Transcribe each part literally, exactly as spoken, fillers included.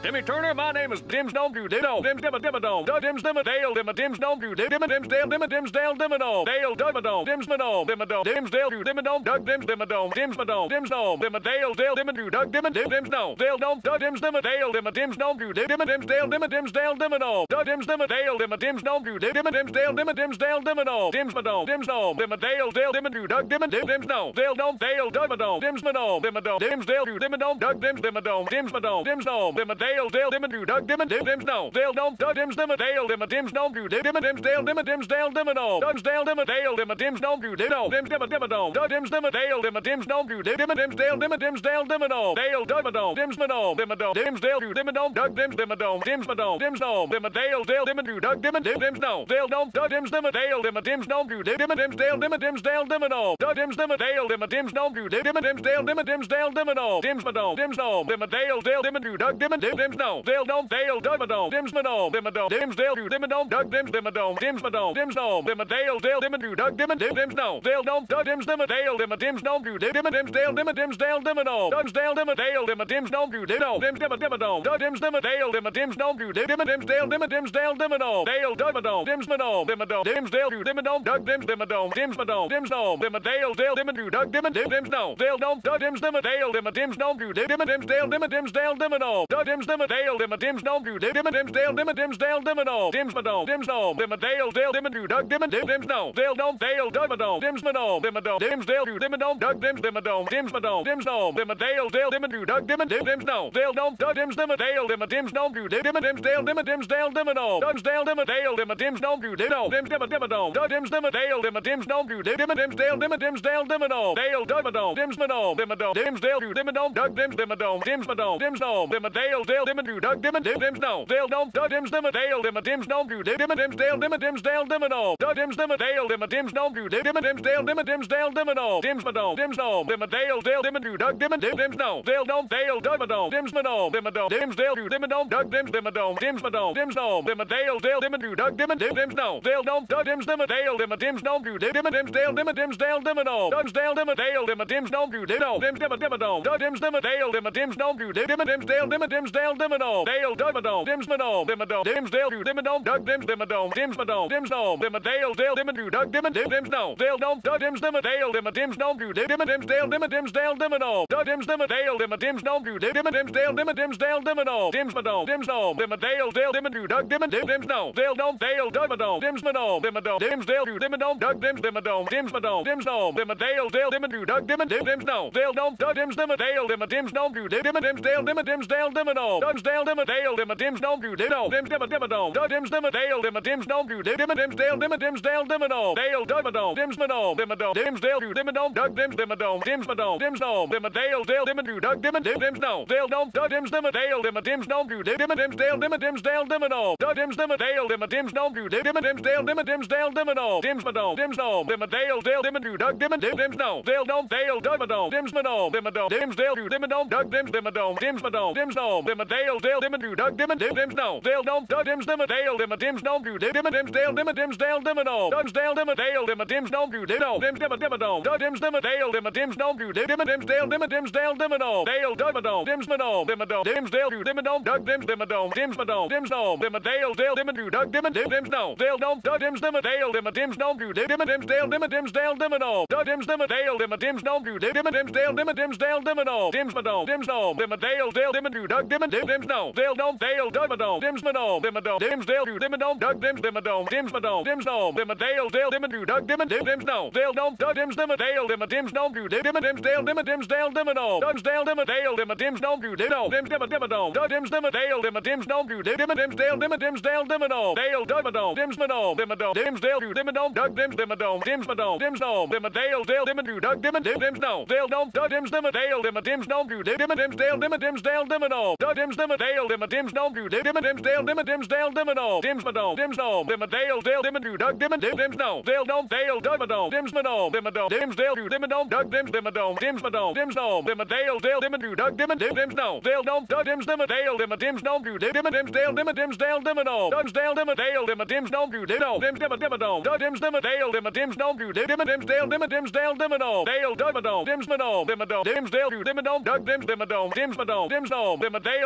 Timmy Turner, my name is Tim Stone, you Diddle, Tim Dimma Dimmadome, Dim's Dimma Dale, Dimma Tim Stone, you Dimma Dim's Dale, Dimma Dim's Dale, Dimmadome, Dale Dimmadome, Dim's Madome, Dimmadome, Dim's Dale, you Dimmadome, Doug Dim's Dimmadome, Dim's Madome, Dim's Dome, Dimma Dale, Dale, Dimma, you Doug Dimma, Dim Dim's Dome, Dale Dome, Doug Dim's Dimma Dale, Dimma Tim's Dome, you Dimma Dim's Dale, Dimma Dim's Dale, Dimmadome, Doug Dim's Dimma Dale, Dimma Tim's Dome, you Dimma Dim's Dale, Dimma Dim's Dale, Dimmadome, Dim's Madome, Dim's Dome, Dimma Dale, Dale, Dimma, you Doug Dimma, Dim Dim's Dome, Dale Dome, Dale, Dimmadome, Dim's Madome, Dimmadome, Dim's Dale, you Dimmadome, Doug Dim's Dimmadome, Dim's Madome, Dim's Dome, Dimma Dale, Dale, Dimma, you Doug Dimma, Dim Dim's Dome, Dale Dome, Doug Dim's Dimma Dale, Dimma Dim's Dome, you Dimma Dim's Dale, Dimma Dim's Dale, Dimmadome, Doug's Dale, Dimma Dale, Dimma Dim's Dome, you Diddle, Dim's Dimma Dimmadome, Doug Dim's Dimma Dale, Dimma Dim's Dome, you Dimma Dim's Dale, Dimma Dim's Dale, Dimmadome, Dale Dimmadome, Dim's Madome, Dimmadome, Dim's Dale, you Dimmadome, Doug Dim's Dimmadome, Dim's Madome, Dim's Dome, Dimma Dale, Dale, Dimma, you Doug Dimma, Dim Dim's Dome, Dale Dome, Doug Dim's Dimma Dale, Dimma Dim's Dome, you Dimma Dim's Dale, Dimma Dim's Dale, Dimmadome, Doug Dim's Dimma Dale, Dimma Dim's Dome, you Dimma Dim's Dale, Dimma Dim's Dale, Dimmadome, Dim's Madome, Dim's Dome, Dimma Dale, Dale, Dimma, you Doug Dimma, Dim Dim's Dome, Dale Dome, Dale, Dimmadome, Dim's Madome, Dimmadome, Dim's Dale, you Dimmadome, Doug Dim's Dimmadome, Dim's Madome, Dim's Dome, Dimma Dale, Dale, Dimma, you Doug Dimma, Dim Dim's Dome, Dale Dome, Doug Dim's Dimma Dale, Dimma Dim's Dome, you Dimma Dim's Dale, Dimma Dim's Dale, Dimmadome, Doug's Dale, Dimma Dale, Dimma Dim's Dome, you Diddle, Dim's Dimma Dimmadome, Doug Dim's Dimma Dale, Dimma Dim's Dome, you Dimma Dim's Dale, Dimma Dim's Dale, Dimmadome, Dale Dimmadome, Dim's Madome, Dimmadome, Dim's Dale, you Dimmadome, Doug Dim's Dimmadome, Dim's Madome, Dim's Dome, Dimma Dale, Dale, Dimma, you Doug Dimma, Dim Dim's Dome, Dale Dome, Doug Dim's Dimma Dale, Dimma Dim's Dome, you Dimma Dim's Dale, Dimma Dim's Dale, Dimmadome, Doug Dim's Dimma Dale, Dimma Dim's Dome, you Dimma Dim's Dale, Dimma Dim's Dale, Dimmadome, Dim's Madome, Dim's Dome, Dimma Dale, Dale, Dimma, you Doug Dimma, Dim Dim's Dome, Dale Dome, Dale, Dimmadome, Dim's Madome, Dimmadome, Dim's Dale, you Dimmadome, Doug Dim's Dimmadome, Dim's Madome, Dim's Dome, Dimma Dale, Dale, Dimma, you Doug Dimma, Dim Dim's Dome, Dale Dome, Doug Dim's Dimma Dale, Dimma Dim's Dome, you Dimma Dim's Dale, Dimma Dim's Dale, Dimmadome, Doug's Dale, Dimma Dale, Dimma Dim's Dome, you Diddle, Dim's Dimma Dimmadome, Doug Dim's Dimma Dale, Dimma Dim's Dome, you Dimma Dim's Dale, Dimma Dim's Dale, Dimmadome, Dale Dimmadome, Dim's Madome, Dimmadome, Dim's Dale, you Dimmadome, Doug Dim's Dimmadome, Dim's Madome, Dim's Dome, Dimma Dale, Dale, Dimma, you Doug Dimma, Dim Dim's Dome, Dale Dome, Doug Dim's Dimma Dale, Dimma Dim's Dome, you Dimma Dim's Dale, Dimma Dim's Dale, Dimmadome, Doug Dim's Dimma Dale, Dimma Dim's Dome, you Dimma Dim's Dale, Dimma Dim's Dale, Dimmadome, Dim's Madome, Dim's Dome, Dimma Dale, Dale, Dimma, you Doug Dimma, Dim Dim's Dome, Dale Dome, Dale, Dimmadome, Dim's Madome, Dimmadome, Dim's Dale, you Dimmadome, Doug Dim's Dimmadome, Dim's Madome, Dim's Dome, Dimma Dale, Dale, Dimma, you Doug Dimma, Dim Dim's Dome, Dale Dome, Doug Dim's Dimma Dale, Dimma Dim's Dome, you Dimma Dim's Dale, Dimma Dim's Dale, Dimmadome, Doug's Dale, Dimma Dale, Dimma Dim's Dome, you Diddle, Dim's Dimma Dimmadome, Doug Dim's Dimma Dale, Dimma Dim's Dome, you Dimma Dim's Dale, Dimma Dim's Dale, Dimmadome, Dale Dimmadome, Dim's Madome, Dimmadome, Dim's Dale, you Dimmadome, Doug Dim's Dimmadome, Dim's Madome, Dim's Dome, Dimma Dale, Dale, Dimma, you Doug Dimma, Dim Dim's Dome, Dale Dome, Doug Dim's Dimma Dale, Dimma Dim's Dome, you Dimma Dim's Dale, Dimma Dim's Dale, Dimmadome, Doug Dim's Dimma Dale, Dimma Dim's Dome, you Dimma Dim's Dale, Dimma Dim's Dale, Dimmadome, Dim's Madome, Dim's Dome, Dimma Dale, Dale, Dimma, you Doug Dimma, Dim Dim's Dome, Dale Dome, Dale, Dimmadome, Dim's Madome, Dimmadome, Dim's Dale, you Dimmadome, Doug Dim's Dimmadome, Dim's Madome, Dim's Dome, Dimma Dale, Dale, Dimma, you Doug Dimma, Dim Dim's Dome, Dale Dome, Doug Dim's Dimma Dale, Dimma Dim's Dome, you Dimma Dim's Dale, Dimma Dim's Dale, Dimmadome, Doug's Dale, Dimma Dale, Dimma Dim's Dome, you Diddle, Dim's Dimma Dimmadome, Doug Dim's Dimma Dale, Dimma Dim's Dome, you Dimma Dim's Dale, Dimma Dim's Dale, Dimmadome, Dale Dimmadome, Dim's Madome, Dimmadome, Dim's Dale, you Dimmadome, Doug Dim's Dimmadome, Dim's Madome, Dim's Dome, Dimma Dale, Dale, Dimma, you Doug Dimma, Dim Dim's Dome, Dale Dome, Doug Dim's Dimma Dale, Dimma Dim's Dome, you Dimma Dim's Dale, Dimma Dim's Dale, Dimmadome, Doug Dim's Dimma Dale, Dimma Dim's Dome, you Dimma Dim's Dale, Dimma Dim's Dale, Dimmadome, Dim's Madome, Dim's Dome, Dimma Dale, Dale, Dimma, you Doug Dimma, Dim Dim's Dome, Dale Dome, Dale, Dimmadome, Dim's Madome, Dimmadome, Dim's Dale, you Dimmadome, Doug Dim's Dimmadome, Dim's Madome, Dim's Dome, Dimma Dale, Dale, Dimma, you Doug Dimma, Dim Dim's Dome, Dale Dome, Doug Dim's Dimma Dale, Dimma Dim's Dome, you Dimma Dim's Dale, Dimma Dim's Dale, Dimmadome, Doug's Dale, Dimma Dale, Dimma Dim's Dome, you Diddle, Dim's Dimma Dimmadome, Doug Dim's Dimma Dale, Dimma Dim's Dome, you Dimma Dim's Dale, Dimma Dim's Dale, Dimmadome, Dale Dimmadome, Dim's Madome, Dimmadome, Dim's Dale, you Dimmadome, Doug Dim's Dimmadome, Dim's Madome, Dim's Dome, Dimma Dale, Dale, Dimma, you Doug Dimma, Dim Dim's Dome, Dale Dome, Doug Dim's Dimma Dale, Dimma Dim's Dome, you Dimma Dim's Dale, Dimma Dim's Dale, Dimmadome, Doug Dim's Dimma Dale, Dimma Dim's Dome, you Dimma Dim's Dale, Dimma Dim's Dale, Dimmadome, Dim's Madome, Dim's Dome, Dimma Dale, Dale, Dimma, you Doug Dimma, Dim Dim's Dome, Dale Dome, Dale, Dimmadome, Dim's Madome, Dimmadome, Dim's Dale, you Dimmadome, Doug Dim's Dimmadome, Dim's Madome, Dim's Dome, Dimma Dale, Dale, Dimma, you Doug Dimma, Dim Dim's Dome, Dale Dome, Doug Dim's Dimma Dale, Dimma Dim's Dome, you Dimma Dim's Dale, Dimma Dim's Dale, Dimmadome, Doug's Dale, Dimma Dale, Dimma Dim's Dome, you Diddle, Dim's Dimma Dimmadome, Doug Dim's Dimma Dale, Dimma Dim's Dome, you Dimma Dim's Dale, Dimma Dim's Dale, Dimmadome, Dale Dimmadome, Dim's Madome, Dimmadome, Dim's Dale, you Dimmadome, Doug Dim's Dimmadome, Dim's Madome, Dim's Dome, Dimma Dale, Dale, Dimma, you Doug Dimma, Dim Dim's Dome, Dale Dome, Doug Dim's Dimma Dale, Dimma Dim's Dome, you Dimma Dim's Dale, Dimma Dim's Dale, Dimmadome, Doug Dim's Dimma Dale, Dimma Dim's Dome, you Dimma Dim's Dale, Dimma Dim's Dale, Dimmadome, Dim's Madome, Dim's Dome, Dimma Dale, Dale, Dimma, you Doug Dimma, Dim Dim's Dome, Dale Dome, Dale, Dimmadome, Dim's Madome, Dimmadome, Dim's Dale, you Dimmadome, Doug Dim's Dimmadome, Dim's Madome, Dim's Dome, Dimma Dale, Dale, Dimma, you Doug Dimma, Dim Dim's Dome, Dale Dome, Doug Dim's Dimma Dale, Dimma Dim's Dome, you Dimma Dim's Dale, Dimma Dim's Dale, Dimmadome, Doug's Dale, Dimma Dale, Dimma Dim's Dome, you Diddle, Dim's Dimma Dimmadome, Doug Dim's Dimma Dale, Dimma Dim's Dome, you Dimma Dim's Dale, Dimma Dim's Dale, Dimmadome, Dale Dimmadome, Dim's Madome, Dimmadome, Dim's Dale, you Dimmadome, Doug Dim's Dimmadome, Dim's Madome, Dim's Dome, Dimma Dale,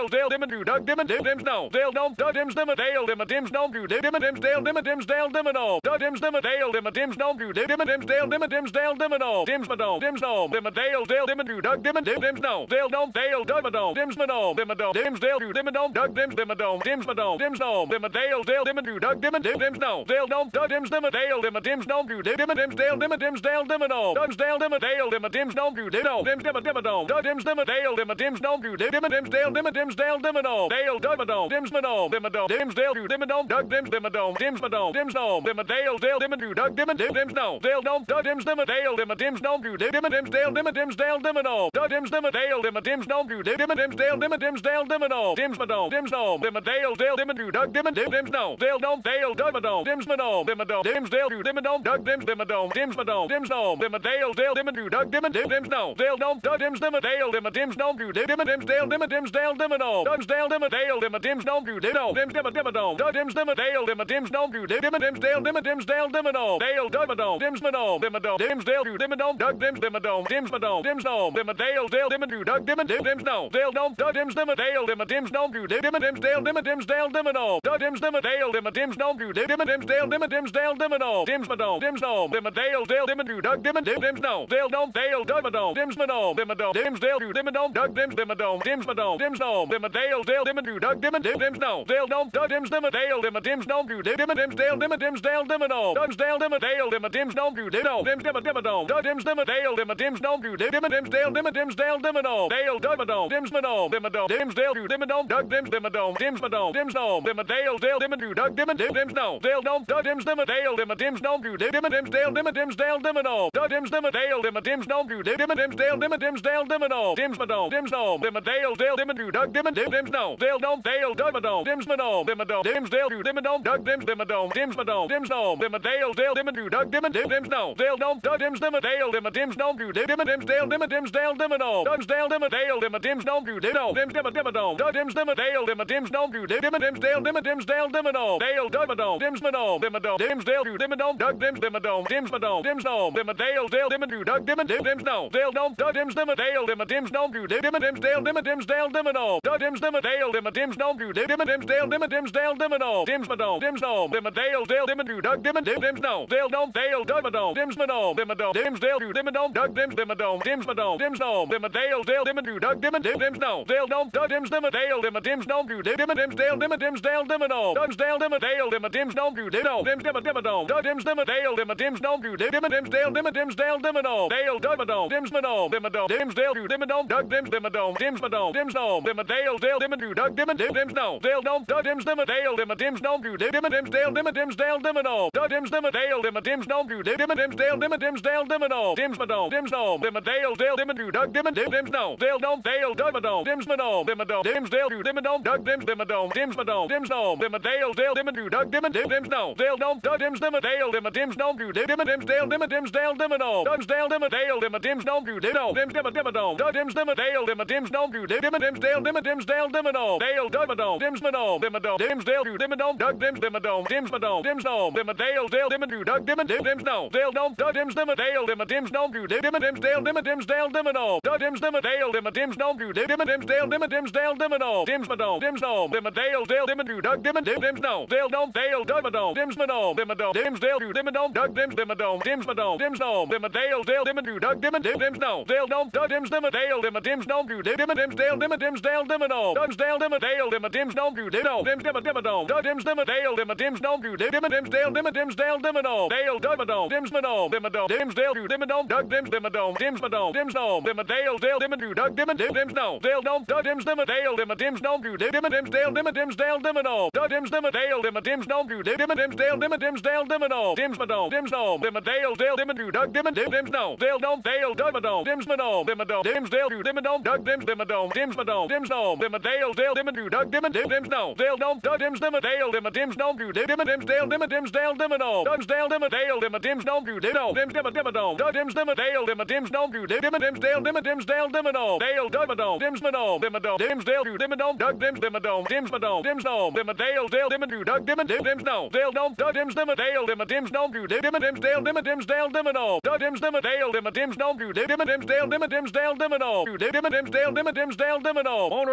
Dale, Dale, Dim, do, Doug, Dim, Dim, Dim, no, Dale, don't, Doug, Dim's, Dim, Dale, Dim, Dim's, don't, do, Dim, Dim, Dale, Dim, Dim's, Dale, Dim, no, Doug, Dim's, Dim, Dale, Dim, Dim's, don't, do, Dim, Dim's, Dale, Dim, Dim's, Dale, Dim, no, Dim's, no, Dim's, no, Dim, Dale, Dale, Dim, do, Doug, Dim, Dim, Dim's, no, Dale, don't, Dale, Doug, no, Dim's, no, Dim, no, Dim's, Dale, do, Dim, don't, Doug, Dim's, Dim, no, Dim's, no, Dim's, no, Dim, Dale, Dale, Dim, do, Doug, Dim, Dim, Dim's, no, Dale, don't, Doug, Dim's, Dim, Dale, Dim, Dim's, don't, do, Dim, Dim's, Dale, Dim, Dim's, Dale, Dim, no, Dim's, Dale, Dim, Dale, Dim, Dim's, don't, do, Dim, no, Dim's, Dim, Dim, don't, Doug, Dim's, Dim, Dale, Dim, Dim's, don't, do, Dim, Dim's, Dale, Dim, Dim's, Dale, Dim, no, Dale, Doug, no, Dim's, no, Dim, no, Dim's, Dale, do, Dim, don't, Doug, Dim's, Dim, no, Dim's, no, Dim's, no, Dim, Dale, Dale, Dim, do, Doug, Dim, Dim, Dim's, no, Dale, don't, Doug, Dim's, Dim, Dale, Dim, Dim's, don't, do, Dim, Dim's, Dale, Dim, Dim's, Dale, Dim, no, Doug, Dim's, Dim, Dale, Dim, Dim's, don't, do, Dim, Dim's, Dale, Dim, Dim's, Dale, Dim, no, Dim's, no, Dim's, no, Dim, Dale, Dale, Dim, do, Doug, Dim, Dim, Dim's, no, Dale, don't, Dale, Doug, no, Dim's, no, Dim, no, Dim's, Dale, do, Dim, don't, Doug, Dim's, Dim, no, Dim's, no, Dim's, no, Dim, Dale, Dale, Dim, do, Doug, Dim, Dim, Dim's, no, Dale, don't, Doug, Dim's, Dim, Dale, Dim, Dim's, don't, do, Dim, Dim's, Dale, Dim, Dim's, Dale, Dim, no, Dim's, Dale, Dim, Dale, Dim, Dim's, don't, do, Dim, no, Dim's, Dim, Dim, don't, Doug, Dim's, Dim, Dale, Dim, Dim's, don't, do, Dim, Dim's, Dale, Dim, Dim's, Dale, Dim, no, Dale, Doug, no, Dim's, no, Dim, no, Dim's, Dale, do, Dim, don't, Doug, Dim's, Dim, no, Dim's, no, Dim's, no, Dim, Dale, Dale, Dim, do, Doug, Dim, Dim, Dim's, no, Dale, don't, Doug, Dim's, Dim, Dale, Dim, Dim's, don't, do, Dim, Dim's, Dale, Dim, Dim's, Dale, Dim, no, Doug, Dim's, Dim, Dale, Dim, Dim's, don't, do, Dim, Dim's, Dale, Dim, Dim's, Dale, Dim, no, Dim's, no, Dim's, no, Dim, Dale, Dale, Dim, do, Doug, Dim, Dim, Dim's, no, Dale, don't, Dale, Doug, no, Dim's, no, Dim, no, Dim's, Dale, do, Dim, don't, Doug, Dim's, Dim, no, Dim's, no, Dim's, no, Dim, Dale, Dale, Dim, do, Doug, Dim, Dim, Dim's, no, Dale, don't, Doug, Dim's, Dim, Dale, Dim, Dim's, don't, do, Dim, Dim's, Dale, Dim, Dim's, Dale, Dim, no, Dim's, Dale, Dim, Dale, Dim, Dim's, don't, do, Dim, no, Dim's, Dim, Dim, don't, Doug, Dim's, Dim, Dale, Dim, Dim's, don't, do, Dim, Dim's, Dale, Dim, Dim's, Dale, Dim, no, Dale, Doug, no, Dim's, no, Dim, no, Dim's, Dale, do, Dim, don't, Doug, Dim's, Dim, no, Dim's, no, Dim's, no, Dim, Dale, Dale, Dim, do, Doug, Dim, Dim, Dim's, no, Dale, don't, Doug, Dim's, Dim, Dale, Dim, Dim's, don't, do, Dim, Dim's, Dale, Dim, Dim's, Dale, Dim, no, Doug, Dim's, Dim, Dale, Dim, Dim's, don't, do, Dim, Dim's, Dale, Dim, Dim's, Dale, Dim, no, Dim's, no, Dim's, no, Dim, Dale, Dale, Dim, do, Doug, Dim, Dim, Dim's, no, Dale, don't, Dale, Doug, no, Dim's, no, Dim, no, Dim's, Dale, do, Dim, don't, Doug, Dim's, Dim, no, Dim's, no, Dim's, no, Dim, Dale, Dale, Dim, do, Doug, Dim, Dim, Dim's, no, Dale, don't, Doug, Dim's, Dim, Dale, Dim, Dim's, don't, do, Dim, Dim's, Dale, Dim, Dim's, Dale, Dim, no, Dim's, Dale, Dim, Dale, Dim, Dim's, don't, do, Dim, no, Dim's, Dim, Dim, don't, Doug, Dim's, Dim, Dale, Dim, Dim's, don't, do, Dim, Dim's, Dale, Dim, Dim's, Dale, Dim, no, Dale, Doug, no, Dim's, no, Dim, no, Dim's, Dale, do, Dim, don't, Doug, Dim's, Dim, no, Dim's, no, Dim's, no, Dim, Dale, Dale, Dim, do, Doug, Dim, Dim, Dim's, no, Dale, don't, Doug, Dim's, Dim, Dale, Dim, Dim's, don't, do, Dim, Dim's, Dale, Dim, Dim's, Dale, Dim, no, Doug, Dim's, Dim, Dale, Dim, Dim's, don't, do, Dim, Dim's, Dale, Dim, Dim's, Dale, Dim, no, Dim's, no, Dim's, no, Dim, Dale, Dale, Dim, do, Doug, Dim, Dim, Dim's, no, Dale, don't, Dale, Doug, no, Dim's, no, Dim, no, Dim's, Dale, do, Dim, don't, Doug, Dim's, Dim, no, Dim's, no, Dim's, no, Dim, Dale, Dale, Dim, do, Doug, Dim, Dim, Dim's, no, Dale, don't, Doug, Dim's, Dim, Dale, Dim, Dim's, don't, do, Dim, Dim's, Dale, Dim, Dim's, Dale, Dim, no, Dim's, Dale, Dim, Dale, Dim, Dim's, don't, do, Dim, no, Dim's, Dim, Dim, don't, Doug, Dim's, Dim, Dale, Dim, Dim's, don't, do, Dim, Dim's, Dale, Dim, Dim's, Dale, Dim, no, Dale, Doug, no, Dim's, no, Dim, no, Dim's, Dale, do, Dim, don't, Doug, Dim's, Dim, no, Dim's, no, Dim's, no, Dim, Dale, Dale, Dim, do, Doug, Dim, Dim, Dim's, no, Dale, don't, Doug, Dim's, Dim, Dale, Dim, Dim's, don't, do, Dim, Dim's, Dale, Dim, Dim's, Dale, Dim, no, Doug, Dim's, Dim, Dale, Dim, Dim's, don't, do, Dim, Dim's, Dale, Dim, Dim's, Dale, Dim, no, Dim's, no, Dim's, no, Dim, Dale, Dale, Dim, do, Doug, Dim, Dim, Dim's, no, Dale, don't, Dale, Doug, no, Dim's, no, Dim, no, Dim's, Dale, do, Dim, don't, Doug, Dim's, Dim, no, Dim's, no, Dim's, no, Dim, Dale, Dale, Dim, do, Doug, Dim, Dim, Dim's, no, Dale, don't, Doug, Dim's, Dim, Dale, Dim, Dim's, don't, do, Dim, Dim's, Dale, Dim, Dim's, Dale, Dim, no, Dim's, Dale, Dim, Dale, Dim, Dim's, don't, do, Dim, no, Dim's, Dim, Dim, don't, Doug, Dim's, Dim, Dale, Dim, Dim's, don't, do, Dim, Dim's, Dale, Dim, Dim's, Dale, Dim, no, Dale, Doug, no, Dim's, no, Dim, no, Dim's, Dale, do, Dim, don't, Doug, Dim's, Dim, no, Dim's, no, Dim's, no, Dim, Dale, Dale, Dim, do, Doug, Dim, Dim, Dim's, no, Dale, don't, Doug, Dim's, Dim, Dale, Dim, Dim's, don't, do, Dim, Dim's, Dale, Dim, Dim's, Dale, Dim, no, Doug, Dim's, Dim, Dale, Dim, Dim's, don't, do, Dim, Dim's, Dale, Dim, Dim's, Dale, Dim, no, Dim's, no, Dim's, no, Dim, Dale, Dale, Dim, do, Doug, Dim, Dim, Dim's, no, Dale, don't, Dale, Doug, no, Dim's, no, Dim, no, Dim's, Dale, do, Dim, don't, Doug, Dim's, Dim, no, Dim's, no, Dim's, no, Dim, Dale, Dale, Dim, do, Doug, Dim, Dim, Dim's, no, Dale, don't, Doug, Dim's, Dim, Dale, Dim, Dim's, don't, do, Dim, Dim's, Dale, Dim, Dim's, Dale, Dim, no, Dim's, Dale, Dim, Dale, Dim, Dim's, don't, do, Dim, no, Dim's, Dim, Dim, don't, Doug, Dim's, Dim, Dale, Dim, Dim's, don't, do, Dim, Dim's, Dale, Dim, Dim's, Dale, Dim, no, Dale, Doug, no, Dim's, no, Dim, no, Dim's, Dale, do, Dim, don't, Doug, Dim's, Dim, no, Dim's, no, Dim's, no, Dim, Dale, Dale, Dim, do, Doug, Dim, Dim, Dim's, no, Dale, don't, Doug, Dim's, Dim, Dale, Dim, Dim's, don't, do, Dim, Dim's, Dale, Dim, Dim's, Dale, Dim, no, Doug, Dim's, Dim, Dale, Dim, Dim's, don't, do, Dim, Dim's, Dale, Dim, Dim's, Dale, Dim, no, Dim's, no, Dim's, no, Dim, Dale, Dale, Dim, do, Doug, Dim, Dim, Dim's, no, Dale, don't, Dale, Doug, no, Dim's, no, Dim, no, Dim's, Dale, do, Dim, don't, Doug, Dim's, Dim, no, Dim's, no, Dim's, no, Dim, Dale, Dale, Dim, do, Doug, Dim, Dim, Dim's, no, Dale, don't, Doug, Dim's, Dim, Dale, Dim, Dim's, don't, do, Dim, Dim's, Dale, Dim, Dim's, Dale, Dim, no, Dim's, Dale, Dim, Dale, Dim, Dim's, don't, do, Dim, no, Dim's, Dim, Dim, don't, Doug, Dim's, Dim, Dale, Dim, Dim's, don't, do, Dim, Dim's, Dale, Dim, Dim's, Dale, Dim, no, Dale, Doug, no, Dim's, no, Dim, no, Dim's, Dale, do, Dim, don't, Doug, Dim's, Dim, no, Dim's, no, Dim's, no, Dim, Dale, Dale, Dim, do, Doug, Dim, Dim, Dim's, no, Dale, don't, Doug, Dim's, Dim, Dale, Dim, Dim's, don't, do, Dim, Dim's, Dale, Dim, Dim's, Dale, Dim, no, Doug, Dim's, Dim, Dale, Dim, Dim's, don't, do, Dim, Dim's, Dale, Dim, Dim's, Dale, Dim, no, do, Dim, Dim's, Dale, Dim, Dim's, Dale, Dim, no, owner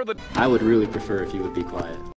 for the... I would really prefer if you would be quiet.